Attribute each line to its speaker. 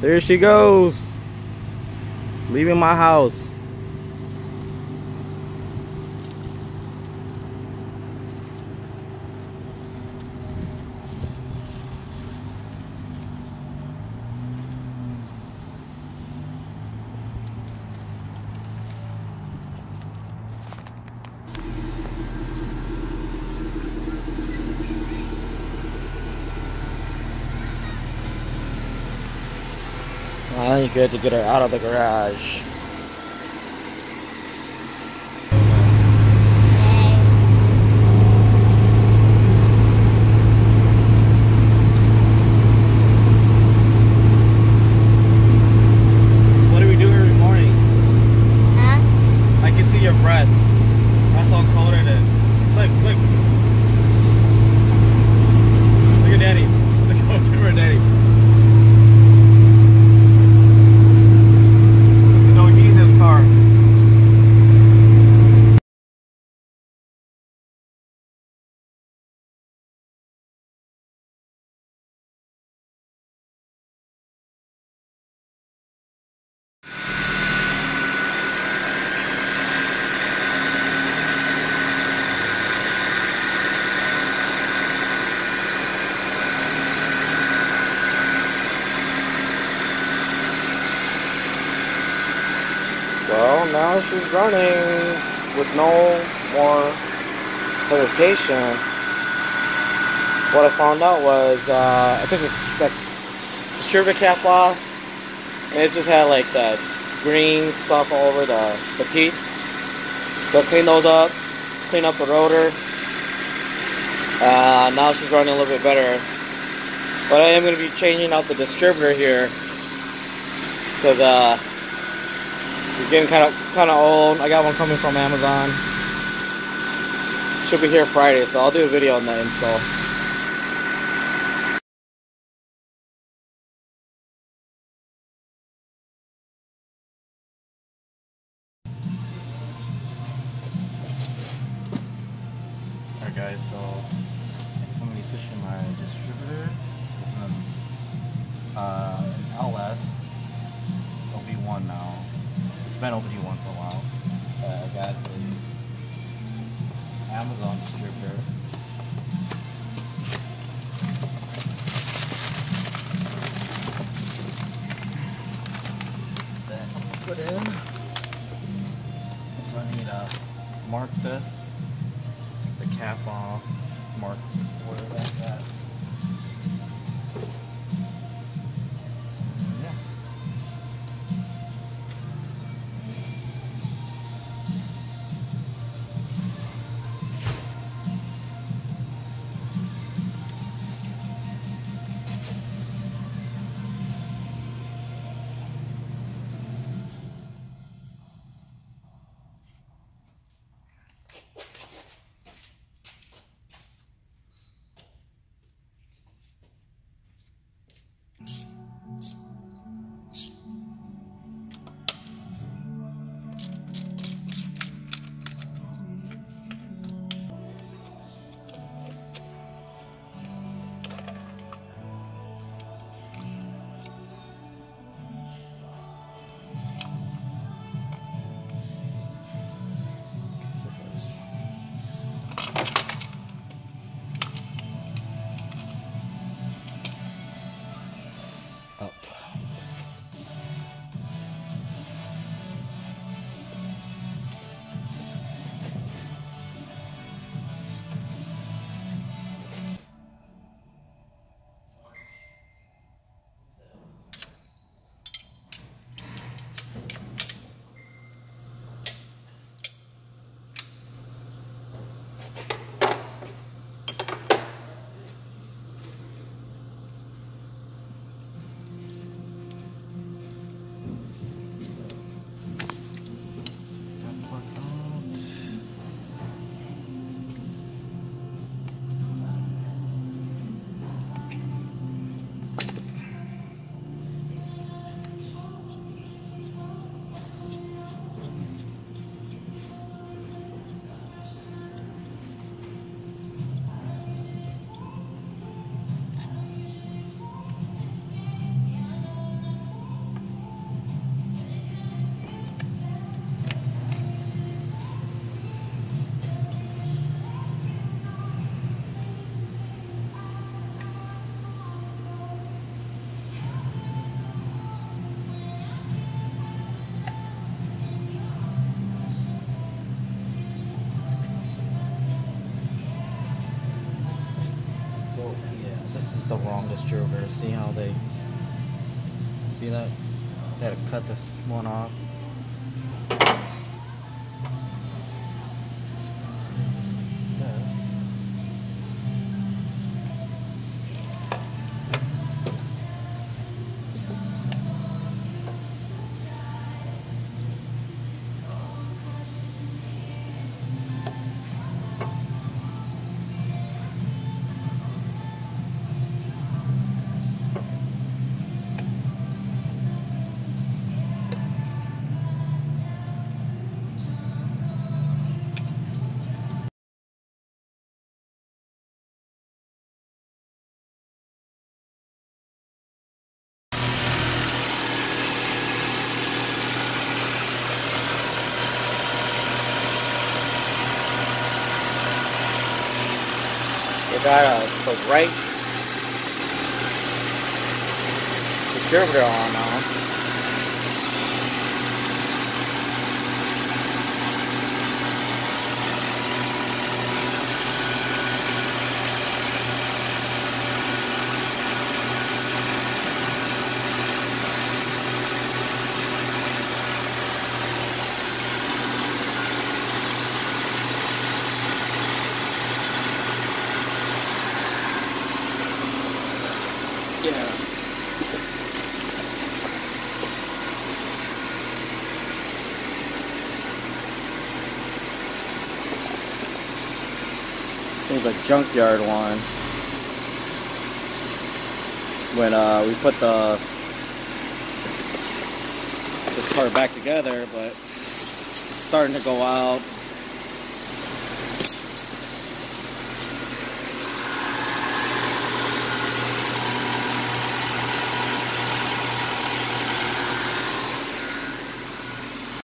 Speaker 1: There she goes. She's leaving my house. I think good to get her out of the garage. What do we do every morning? Huh? I can see your breath. That's how cold it is. Look, look. Look at Daddy. Look over at Daddy. Well, now she's running with no more hesitation. What I found out was I took the distributor cap off, and it just had like the green stuff all over the teeth. So I cleaned those up, cleaned up the rotor. Now she's running a little bit better. But I am going to be changing out the distributor here because it's getting kind of old. I got one coming from Amazon. Should be here Friday, so I'll do a video on that install. Alright guys, so I'm going to be switching my distributor. This is an LS. It's OB1 now. It's been OB1 for a while. I got the Amazon distributor. Then put in. So I need to mark this. Take the cap off. Mark where that's at. It's the wrong distributor. See how they... See that? They had to cut this one off. You got the right distributor on now. Yeah. It was a junkyard one. When we put this part back together, but it's starting to go out.